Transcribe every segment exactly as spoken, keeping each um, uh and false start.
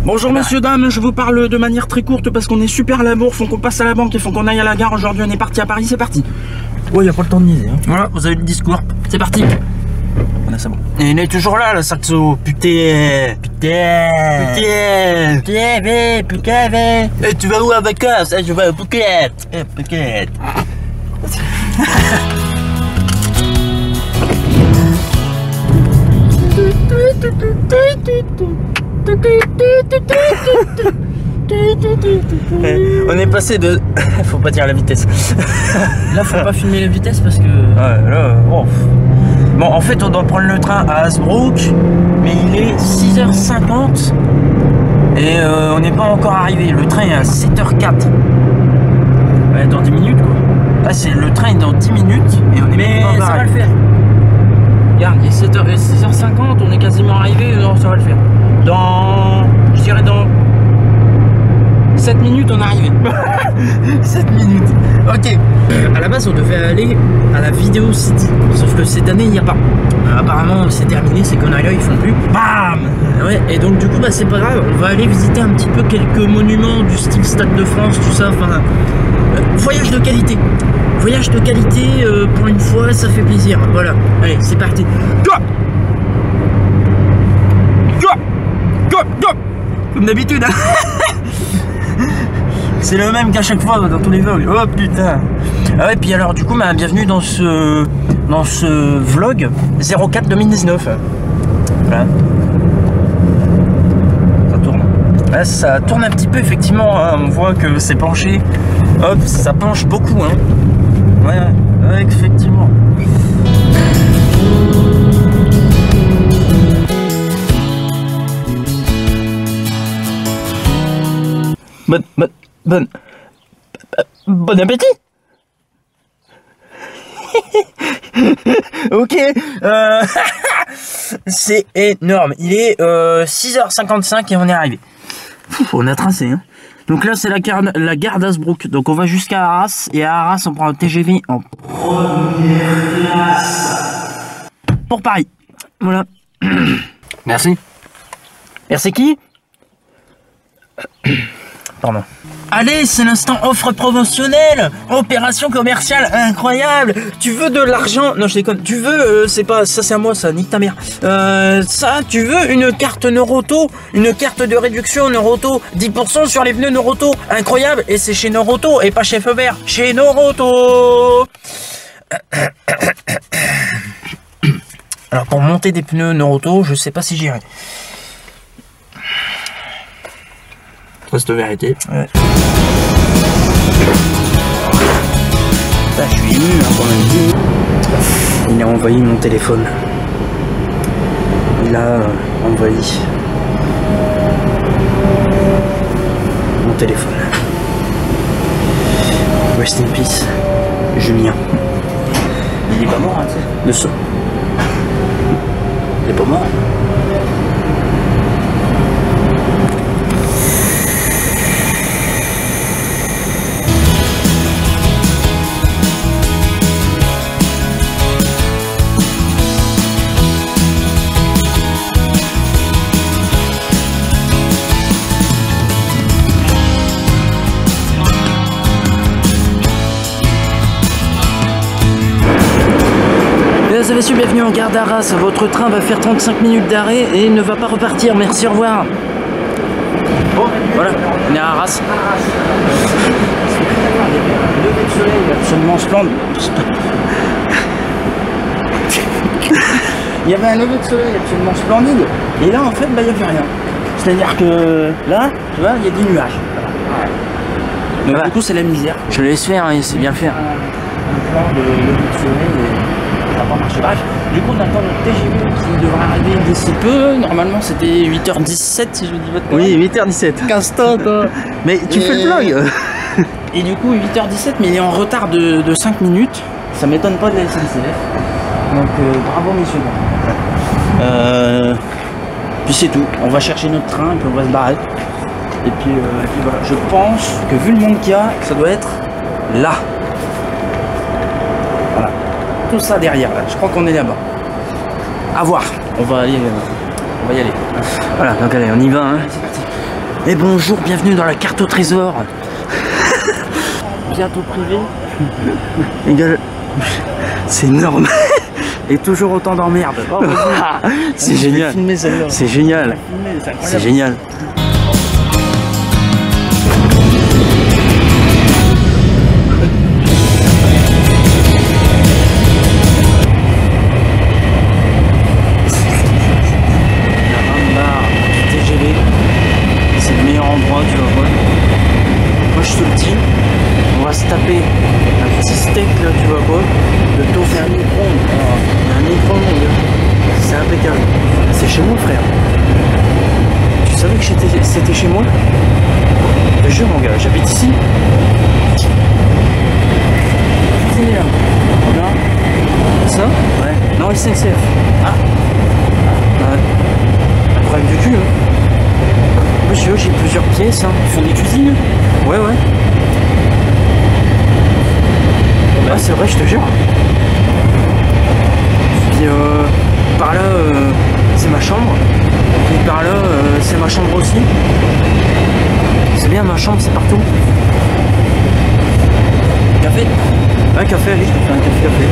Bonjour messieurs, dames, je vous parle de manière très courte parce qu'on est super à la bourre, faut qu'on passe à la banque et faut qu'on aille à la gare. Aujourd'hui on est parti à Paris, c'est parti. Ouais, y a pas le temps de niaiser. Hein. Voilà, vous avez le discours, c'est parti. Voilà, c'est bon. Et il est toujours là, le saxo. Putain, putain, putain, putain, putain, et tu vas où en vacances? Je vais à Phuket. Eh, Phuket. On est passé de... Faut pas dire la vitesse. Là, faut pas filmer la vitesse parce que... Ouais, là... Oh. Bon, en fait, on doit prendre le train à Hasbrook, mais il est six heures cinquante et euh, on n'est pas encore arrivé. Le train est à sept heures quatre. Ouais, dans dix minutes, quoi. Là, c'est le train est dans dix minutes et on est mais pas ça va le arrivé. faire. Regarde, il est sept heures, six heures cinquante, on est quasiment arrivé, non, ça va le faire. Dans... Je dirais dans... sept minutes, on est arrivé. sept minutes. Ok. À la base, on devait aller à la Vidéo City. Sauf que cette année, il n'y a pas. Euh, apparemment, c'est terminé, ces conneries-là, ils font plus. Bam. Ouais, et donc, du coup, bah, c'est pas grave. On va aller visiter un petit peu quelques monuments du style Stade de France, tout ça. Enfin, euh, voyage de qualité. Voyage de qualité, euh, pour une fois, ça fait plaisir. Voilà. Allez, c'est parti. Go Go Go Go Comme d'habitude, hein. C'est le même qu'à chaque fois dans tous les vlogs. Oh putain. Ah ouais, puis alors du coup, bah, bienvenue dans ce dans ce vlog zéro quatre deux mille dix-neuf. Voilà. Ça tourne. Là, ça tourne un petit peu effectivement. Hein. On voit que c'est penché. Hop, ça penche beaucoup. Hein. Ouais, ouais, effectivement. Bonne, bonne, bonne, bon appétit. Ok, euh, c'est énorme. Il est euh, six heures cinquante-cinq et on est arrivé. Ouf, on a tracé, hein. Donc là, c'est la gare, la gare d'Hasbrook. Donc on va jusqu'à Arras. Et à Arras, on prend un T G V en première classe pour Paris. Voilà. Merci. Merci qui? Pardon. Allez, c'est l'instant offre promotionnelle. Opération commerciale incroyable. Tu veux de l'argent? Non, je déconne. Tu veux, euh, c'est pas ça, c'est à moi, ça, nique ta mère. Euh, ça, tu veux une carte Neuroto, une carte de réduction Neuroto, dix pour cent sur les pneus Neuroto. Incroyable. Et c'est chez Neuroto et pas chez Feu Vert. Chez Neuroto. Alors, pour monter des pneus Neuroto, je sais pas si j'irai. Reste vérité. Ouais. Là, je suis ému, hein, quand même dit. Il a envahi mon téléphone. Il a euh, envahi mon téléphone. Rest in peace, Julien. Il est pas mort, hein, tu sais. De ce. Il est pas mort. Mesdames et messieurs, bienvenue en gare d'Arras. Votre train va faire trente-cinq minutes d'arrêt et ne va pas repartir. Merci, au revoir. Voilà, on est à Arras. Le lever de soleil absolument splendide. Il y avait un lever de soleil absolument splendide. Et là, en fait, bah, il n'y avait rien. C'est-à-dire que là, tu vois, il y a des nuages. Donc, voilà. Du coup, c'est la misère. Je laisse faire, hein, c'est bien faire. Un, un plan de lever de soleil. Et... pas marcher. Bref, du coup on attend le T G V qui devrait arriver d'ici peu. Normalement c'était huit heures dix-sept si je dis pas de conneries. Oui, huit heures dix-sept. quinze temps quoi. Mais tu et... fais le vlog. Et du coup huit heures dix-sept, mais il est en retard de, de cinq minutes. Ça m'étonne pas de la S N C F. Donc euh, bravo messieurs. Euh... Puis c'est tout. On va chercher notre train et puis on va se barrer. Et puis, euh, et puis voilà. Je pense que vu le monde qu'il y a, ça doit être là. Voilà. Tout ça derrière là. Je crois qu'on est là-bas. À voir. On va aller. Euh, on va y aller. Voilà, donc allez, on y va. Hein. C'est parti. Et bonjour, bienvenue dans la carte au trésor. Bientôt privé. Égal. C'est énorme. Et toujours autant d'emmerdes. Oh, c'est génial. C'est génial. C'est génial. C'était chez moi? Je te jure mon gars, j'habite ici. C'est là. Là. Ça? Ouais. Non, S N C F. Ah. Ouais. Un problème du cul, hein. Monsieur, j'ai plusieurs pièces, hein. Ils font des cuisines? Ouais, ouais. Ah, c'est vrai, je te jure. Puis euh, par là, euh, c'est ma chambre. Et par là, euh, c'est ma chambre aussi. C'est bien, ma chambre, c'est partout. Café? Un café, allez, je te fais un café, café.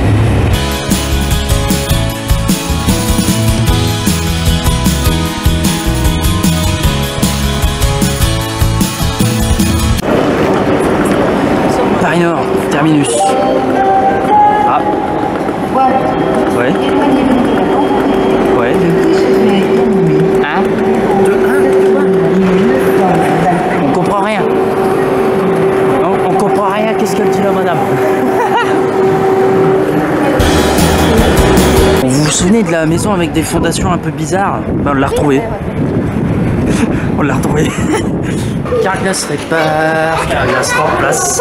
Paris Nord, terminus. Ah. Ouais. Ouais. Un, deux, un. On comprend rien. On, on comprend rien. Qu'est-ce qu'elle dit là, madame? Vous vous souvenez de la maison avec des fondations un peu bizarres? Ben, on l'a retrouvée. On l'a retrouvée. Carglass répare, Carglass remplace.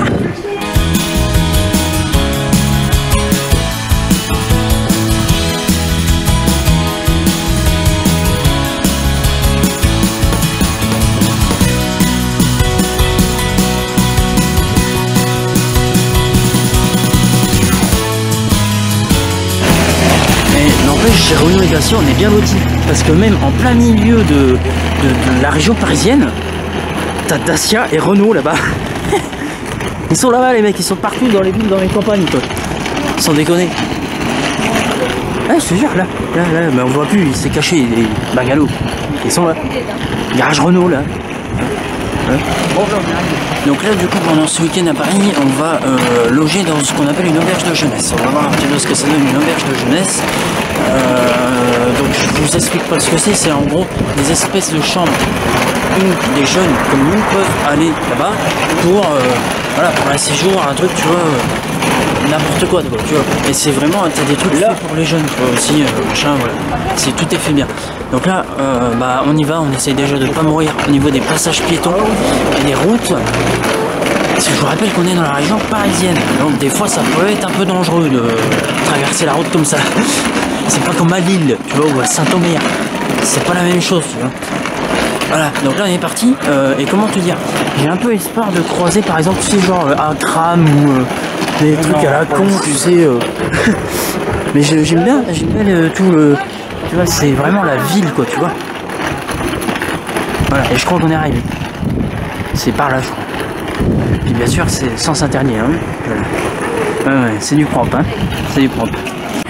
Chez Renault et Dacia, on est bien lotis parce que même en plein milieu de, de, de la région parisienne, t'as Dacia et Renault là-bas. Ils sont là-bas les mecs, ils sont partout dans les villes, dans les campagnes quoi. Sans déconner. Ouais, je te jure là, là, là, mais on voit plus, il s'est caché, les bungalows. Ils sont là. Garage Renault là. Ouais. Donc là du coup pendant ce week-end à Paris on va euh, loger dans ce qu'on appelle une auberge de jeunesse. On va voir un petit peu ce que ça donne une auberge de jeunesse. Euh, donc je vous explique pas ce que c'est, c'est en gros des espèces de chambres où des jeunes comme nous peuvent aller là-bas pour, euh, voilà, pour un séjour, un truc tu vois, euh, n'importe quoi, quoi tu vois. Et c'est vraiment, t'as des trucs là pour les jeunes tu vois, aussi, euh, machin, voilà. C'est tout est fait bien. Donc là euh, bah, on y va, on essaye déjà de ne pas mourir au niveau des passages piétons et des routes. Je vous rappelle qu'on est dans la région parisienne, donc des fois ça peut être un peu dangereux de traverser la route comme ça. C'est pas comme à Lille, tu vois, ou à Saint-Omer. C'est pas la même chose, tu vois. Voilà, donc là on est parti, euh, et comment te dire, j'ai un peu espoir de croiser par exemple, tu sais, genre euh, un tram ou euh, des trucs non, à la con, tu sais. Euh... Mais j'aime bien, j'aime bien le, tout le... Tu vois, c'est vraiment la ville, quoi, tu vois. Voilà, et je crois qu'on est arrivé. C'est par là, je crois. Puis bien sûr, c'est sans s'interdire, hein. Voilà. Ouais, ouais, c'est du propre, hein. C'est du propre.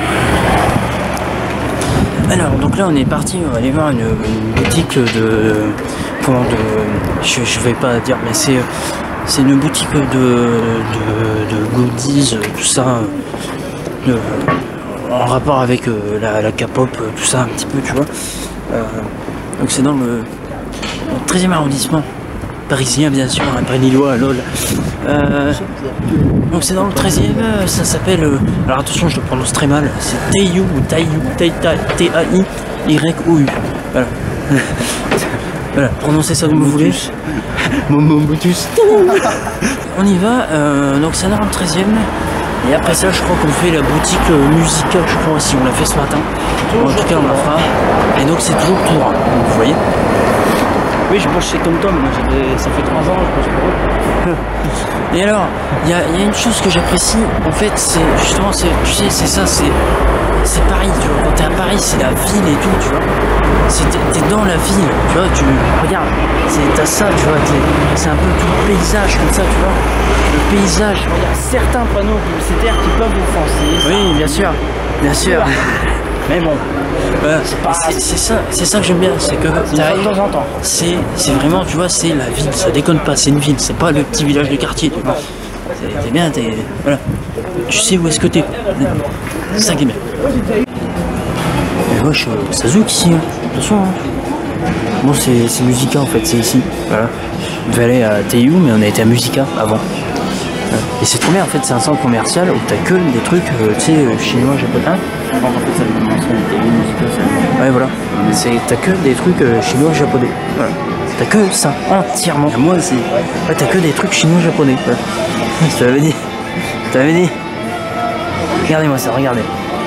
Alors, donc là, on est parti, on va aller voir une, une boutique de... Comment de... Je, je vais pas dire, mais c'est... C'est une boutique de, de, de goodies, tout ça. De, en rapport avec euh, la, la K-pop, tout ça, un petit peu, tu vois. Euh, donc c'est dans le, le treizième arrondissement. Parisien bien sûr, après Lillois, lol. Euh, donc c'est dans le treizième, ça s'appelle, euh, alors attention je le prononce très mal, c'est Teiyu ou Taiyu, T A I Y O U. Voilà. Voilà, prononcez ça comme vous voulez. Momo Motus. On y va, euh, donc c'est dans le treizième. Et après ça je crois qu'on fait la boutique euh, musicale, je crois aussi, on l'a fait ce matin. En tout cas on la fera. Et donc c'est toujours tout droit, vous voyez. Oui, je bosse chez TomTom, ça fait trois ans, je bosse pour eux. Et alors, il y, y a une chose que j'apprécie, en fait, c'est justement, tu sais, c'est ça, c'est c'est pareil, tu vois, quand t'es à Paris, c'est la ville et tout, tu vois. T'es dans la ville, tu vois, tu regarde, t'as ça, tu vois, c'est un peu tout le paysage comme ça, tu vois. Le paysage, regarde, certains panneaux publicitaires qui peuvent offenser. Oui, bien sûr, bien sûr. Mais bon, euh, c'est ça, c'est ça que j'aime bien, c'est que de temps en temps. C'est vraiment, tu vois, c'est la ville, ça déconne pas, c'est une ville, c'est pas le petit village de quartier, tu vois. T'es bien, t'es. Voilà. Tu sais où est-ce que t'es. C'est ça qui est bien. Mais moi, je suis au Sazouk ici, hein. Attention, hein. Bon, c'est Musica en fait, c'est ici. Voilà. On devait aller à T I U, mais on a été à Musica avant. Et c'est trop bien en fait, c'est un centre commercial où t'as que des trucs, euh, tu sais, chinois, japonais. En fait, ça commence à T I U, Musica, ça. Ouais, voilà. T'as que des trucs euh, chinois, japonais. Voilà. T'as que ça, entièrement. Et moi aussi. Ouais, t'as que des trucs chinois, japonais. Voilà. Je t'avais dit. Je t'avais dit. Regardez-moi ça, regardez.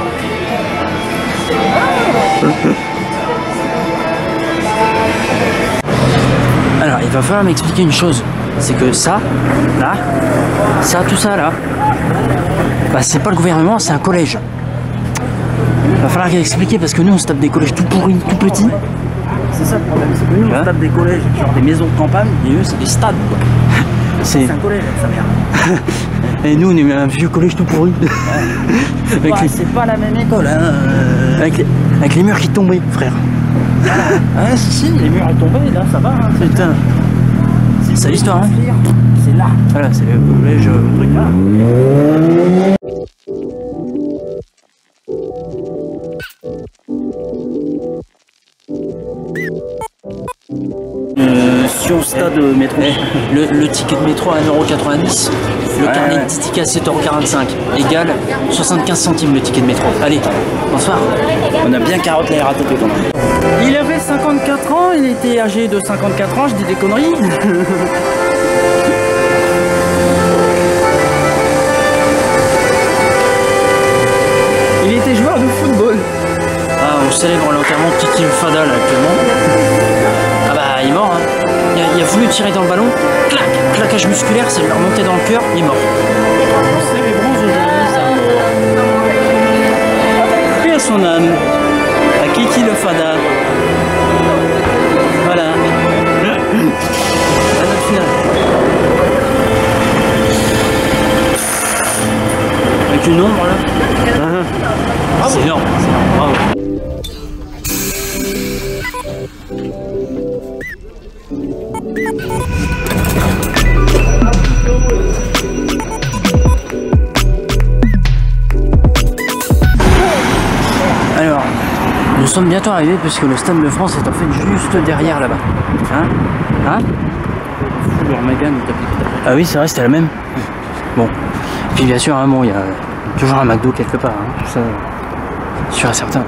Alors, il va falloir m'expliquer une chose. C'est que ça, là, ça, tout ça, là, bah, c'est pas le gouvernement, c'est un collège. Il va falloir expliquer parce que nous, on se tape des collèges tout pourris, tout petits. C'est ça le problème, c'est que nous, on se tape des collèges, genre des maisons de campagne, et eux, c'est des stades, quoi. C'est un collège, ça merde. Et nous, on est un vieux collège tout pourri. Ouais. Les... C'est pas la même école, hein. Avec les, avec les murs qui tombaient, frère. Ah, si, si, les murs sont tombés, là, ça va. Hein. Putain. C'est l'histoire, hein. C'est là. Voilà, c'est le collège, le truc là. Euh, sur stade métro. Eh, le, le ticket de métro à un euro quatre-vingt-dix, le ouais, carnet ouais. de ticket à sept euros quarante-cinq, égale soixante-quinze centimes le ticket de métro. Allez, bonsoir. On a bien carotte la R A T P quand même. Il avait cinquante-quatre ans, il était âgé de cinquante-quatre ans, je dis des conneries. Il était joueur de football. Ah, on célèbre l'enterrement de Kiki Fada là actuellement. Ah bah il est mort hein. Il a, il a voulu tirer dans le ballon, clac, claquage musculaire, ça lui a remonté dans le cœur, il est mort. C'est les bronzes aujourd'hui ça. Paix à son âme, à Kiki le Fada. Voilà. À notre finale. Avec une ombre là. Ah, c'est énorme, c'est énorme, bravo. Alors, nous sommes bientôt arrivés puisque le Stade de France est en fait juste derrière là-bas. Hein Hein Ah oui, c'est vrai, c'était la même. Bon. Puis bien sûr, hein, bon, il y a toujours un McDo quelque part, hein, ça, sûr et certain.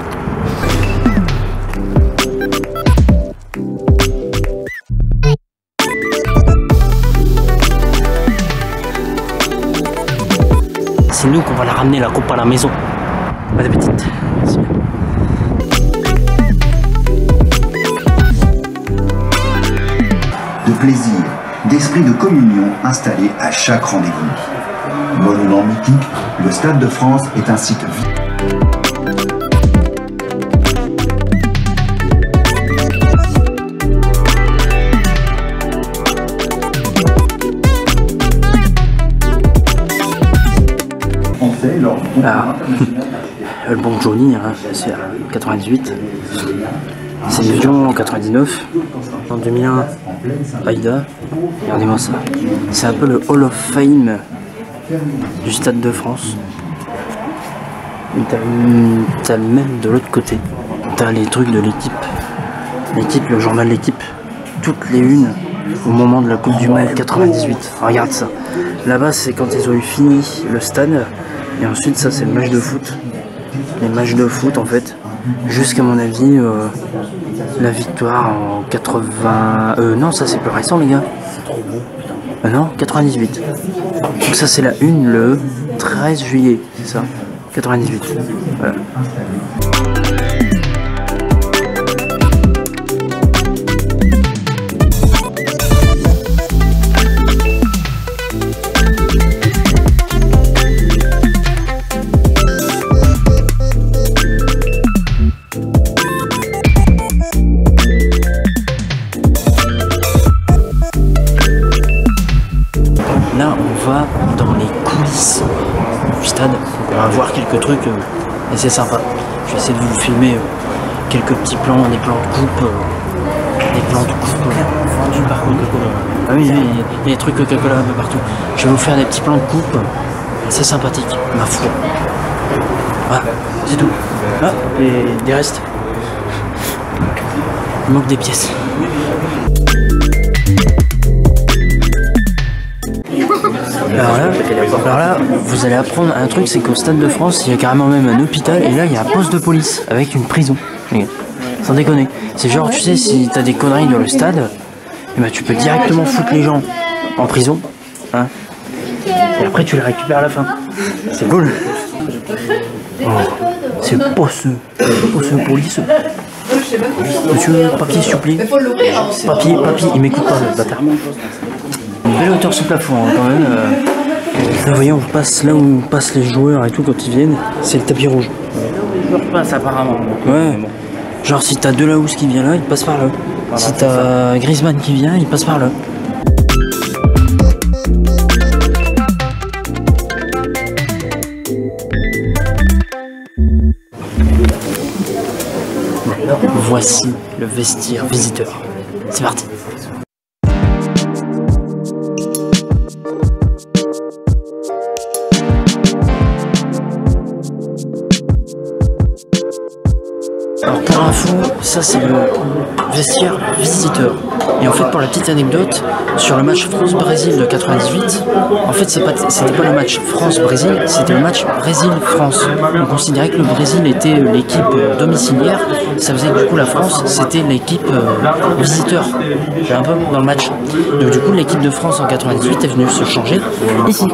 C'est nous qu'on va la ramener la coupe à la maison. Pas d'appétit. De plaisir, d'esprit de communion installé à chaque rendez-vous. Monument mythique, le Stade de France est un site vide. Ah, le bon Johnny, hein, c'est à quatre-vingt-dix-huit, c'est Lyon en quatre-vingt-dix-neuf, en deux mille un, Aïda, regardez-moi ça, c'est un peu le Hall of Fame du Stade de France. T'as le même de l'autre côté, t'as les trucs de l'équipe, l'équipe, le journal L'équipe, toutes les unes au moment de la Coupe du Monde quatre-vingt-dix-huit, regarde ça, là-bas c'est quand ils ont eu fini le stade. Et ensuite ça c'est le match de foot. Les matchs de foot en fait. Jusqu'à mon avis euh, la victoire en quatre-vingts. Euh non ça c'est plus récent les gars. Euh, non, quatre-vingt-dix-huit. Donc ça c'est la une le treize juillet, c'est ça. quatre-vingt-dix-huit. Voilà. coulisses du stade. On va voir quelques trucs euh, et c'est sympa. Je vais essayer de vous filmer euh, quelques petits plans, des plans de coupe, euh, des plans de coupe euh, vendus par Coca-Cola. Ah oui, il y, a, il y a des trucs Coca-Cola un peu partout. Je vais vous faire des petits plans de coupe, c'est sympathique, ma foi. Voilà, c'est tout. Ah, et des restes. Il manque des pièces. Alors là, alors là, vous allez apprendre un truc, c'est qu'au Stade de France, il y a carrément même un hôpital, et là, il y a un poste de police avec une prison. Sans déconner. C'est genre, tu sais, si t'as des conneries dans le stade, eh ben, tu peux directement foutre les gens en prison, hein, et après tu les récupères à la fin. C'est cool. Oh, c'est pas ce, pas ce police. Monsieur, papier s'il vous plaît. Papier, papier, il m'écoute pas, le bâtard. Une belle hauteur sous plafond, hein, quand même. Euh... Là, vous voyez, on passe là où passent les joueurs et tout quand ils viennent. C'est le tapis rouge. Les joueurs passent apparemment. Ouais. Genre, si t'as Delahousse qui vient là, il passe par là. Voilà, si t'as Griezmann qui vient, il passe par là. Voici le vestiaire visiteur. C'est parti. Alors pour info, ça c'est le vestiaire visiteur. Et en fait, pour la petite anecdote, sur le match France-Brésil de quatre-vingt-dix-huit, en fait c'était pas, pas le match France-Brésil, c'était le match Brésil-France. On considérait que le Brésil était l'équipe domiciliaire, ça faisait que du coup la France c'était l'équipe euh, visiteur, un peu dans le match. Donc du coup l'équipe de France en quatre-vingt-dix-huit est venue se changer ici.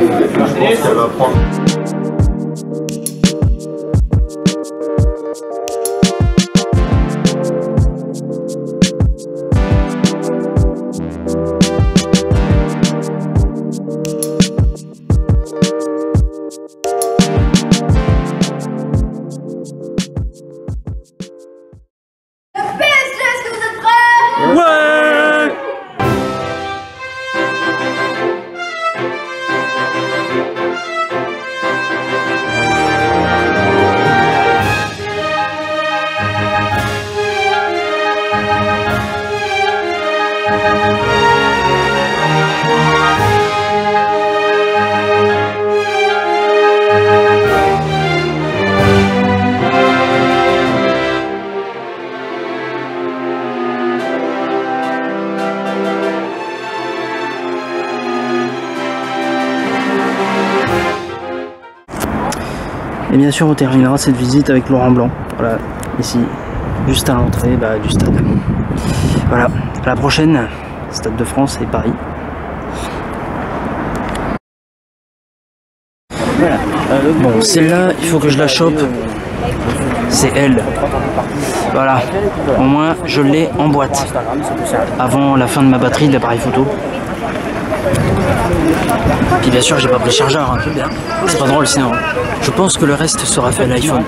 Et bien sûr, on terminera cette visite avec Laurent Blanc. Voilà, ici, juste à l'entrée bah, du stade. Voilà, à la prochaine, Stade de France et Paris. Voilà. Bon, celle-là, il faut que je la chope. C'est elle. Voilà, au moins je l'ai en boîte. Avant la fin de ma batterie de l'appareil photo. Puis bien sûr j'ai pas pris le chargeur, hein. C'est pas drôle sinon. Je pense que le reste sera fait à l'iPhone.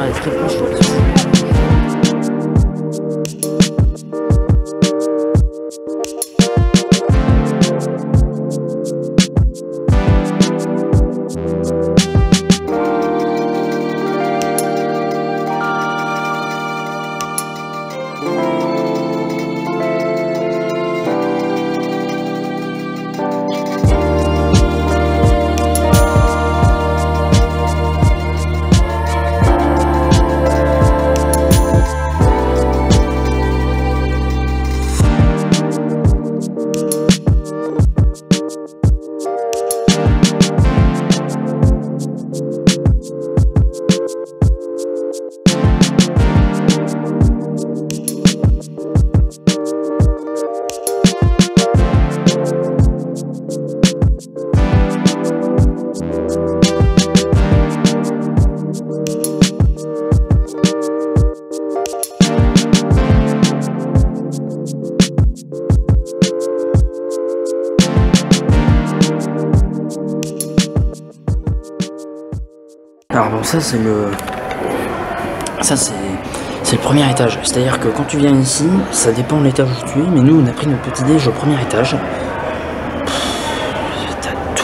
Alors bon, ça c'est le... Ça c'est... C'est le premier étage. C'est-à-dire que quand tu viens ici, ça dépend de l'étage où tu es, mais nous on a pris notre petit déj au premier étage. T'as tout, t'as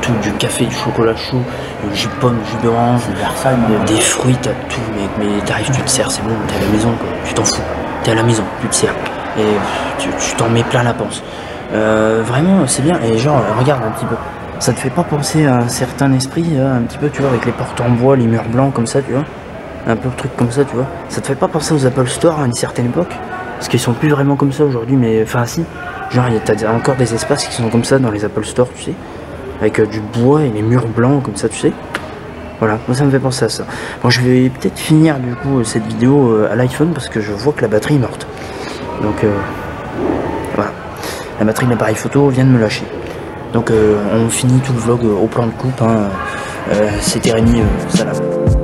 tout, du café, du chocolat chaud, du jus de pomme, du jus d'orange, des fruits, t'as tout, mec, mais t'arrives, tu te sers, c'est bon, t'es à la maison, quoi. Tu t'en fous, t'es à la maison, tu te sers, et tu, tu t'en mets plein la panse. Euh, vraiment, c'est bien, et genre, regarde un petit peu, ça te fait pas penser à un certain esprit, hein, un petit peu, tu vois, avec les portes en bois, les murs blancs, comme ça, tu vois, un peu de trucs comme ça, tu vois, ça te fait pas penser aux Apple Store à une certaine époque, parce qu'ils sont plus vraiment comme ça aujourd'hui, mais, enfin, si, genre, t'as encore des espaces qui sont comme ça dans les Apple Store, tu sais, avec euh, du bois et les murs blancs, comme ça, tu sais. Voilà, moi ça me fait penser à ça. Bon, je vais peut-être finir du coup cette vidéo euh, à l'iPhone parce que je vois que la batterie est morte. Donc euh, voilà, la batterie de l'appareil photo vient de me lâcher. Donc euh, on finit tout le vlog euh, au plan de coupe. Hein. Euh, C'était Rémi, euh, salam.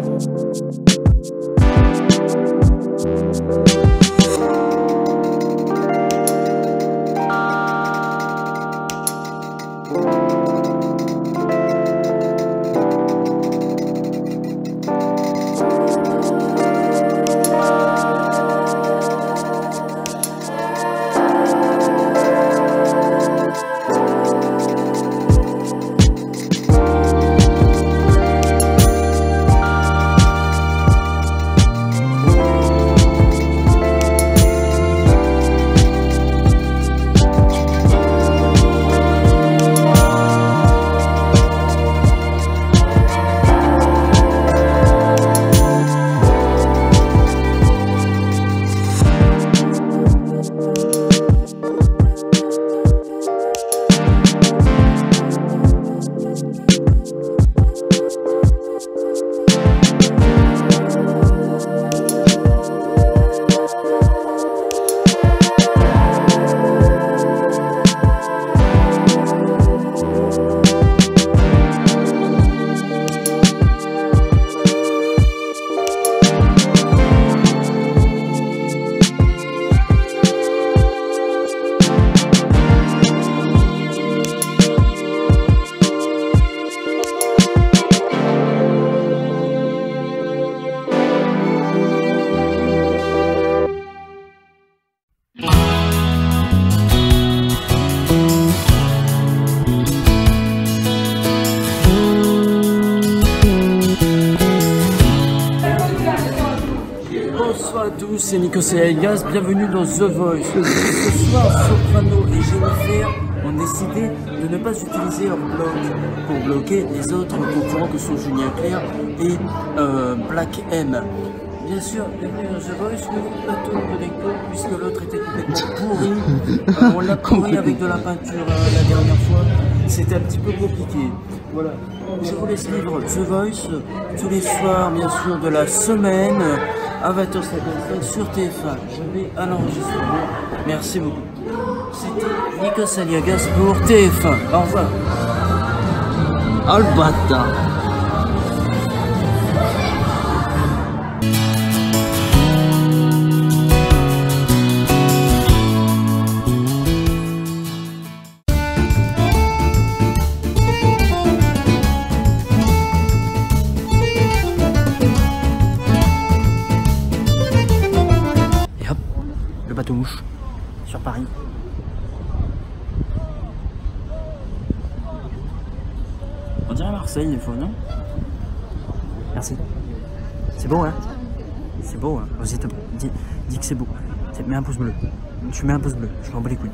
Bonsoir à tous, c'est Nikos et Elias, bienvenue dans The Voice. Ce soir, Soprano et Jennifer ont décidé de ne pas utiliser leur bloc pour bloquer les autres concurrents que sont Julien Clerc et euh, Black M. Bien sûr, bienvenue dans The Voice, le plateau de déco, puisque l'autre était complètement pourri. Euh, on l'a pourri avec de la peinture euh, la dernière fois, c'était un petit peu compliqué. Voilà, je vous laisse vivre The Voice tous les soirs, bien sûr, de la semaine. À vingt heures cinquante-cinq sur T F un. Je vais à l'enregistrement. Merci beaucoup. C'était Nikos Aliagas pour T F un. Au revoir. Oh le bâtard. Le bateau mouche sur Paris. On dirait Marseille des fois, non? Merci. C'est beau, hein? C'est beau, hein? Vas-y, dis, dis que c'est beau. Mets un pouce bleu. Tu mets un pouce bleu. Je m'en bats les couilles.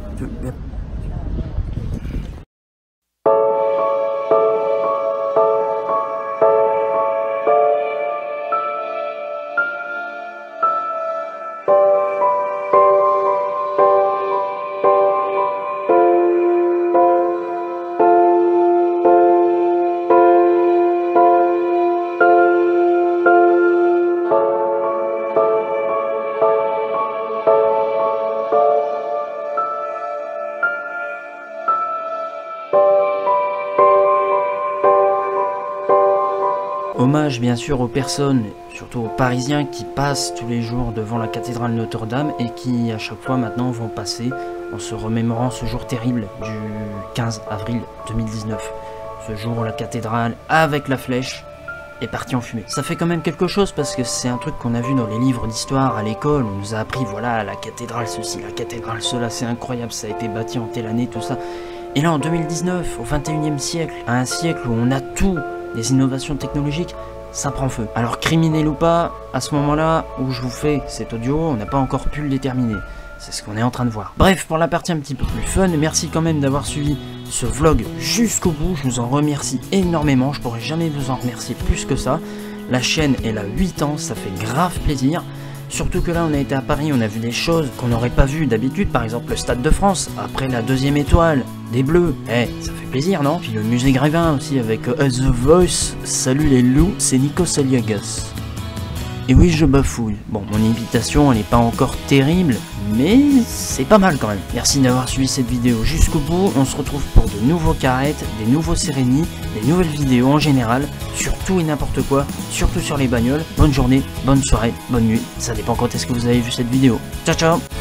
Hommage bien sûr aux personnes, surtout aux Parisiens qui passent tous les jours devant la cathédrale Notre-Dame et qui à chaque fois maintenant vont passer en se remémorant ce jour terrible du quinze avril deux mille dix-neuf. Ce jour où la cathédrale avec la flèche est partie en fumée. Ça fait quand même quelque chose parce que c'est un truc qu'on a vu dans les livres d'histoire à l'école. On nous a appris voilà la cathédrale ceci, la cathédrale cela, c'est incroyable, ça a été bâti en telle année, tout ça. Et là en deux mille dix-neuf, au vingt et unième siècle, à un siècle où on a tout, les innovations technologiques, ça prend feu. Alors criminel ou pas, à ce moment-là où je vous fais cet audio, on n'a pas encore pu le déterminer. C'est ce qu'on est en train de voir. Bref, pour la partie un petit peu plus fun, merci quand même d'avoir suivi ce vlog jusqu'au bout. Je vous en remercie énormément. Je pourrais jamais vous en remercier plus que ça. La chaîne, elle a huit ans, ça fait grave plaisir. Surtout que là, on a été à Paris, on a vu des choses qu'on n'aurait pas vues d'habitude. Par exemple, le Stade de France, après la deuxième étoile, des Bleus. Eh, ça fait plaisir, non? Puis le musée Grévin aussi, avec euh, The Voice. Salut les loups, c'est Nico Saliagas. Et oui, je bafouille. Bon, mon imitation, elle n'est pas encore terrible, mais c'est pas mal quand même. Merci d'avoir suivi cette vidéo jusqu'au bout. On se retrouve pour de nouveaux carrettes, des nouveaux Sérénies, des nouvelles vidéos en général, sur tout et n'importe quoi, surtout sur les bagnoles. Bonne journée, bonne soirée, bonne nuit. Ça dépend quand est-ce que vous avez vu cette vidéo. Ciao, ciao!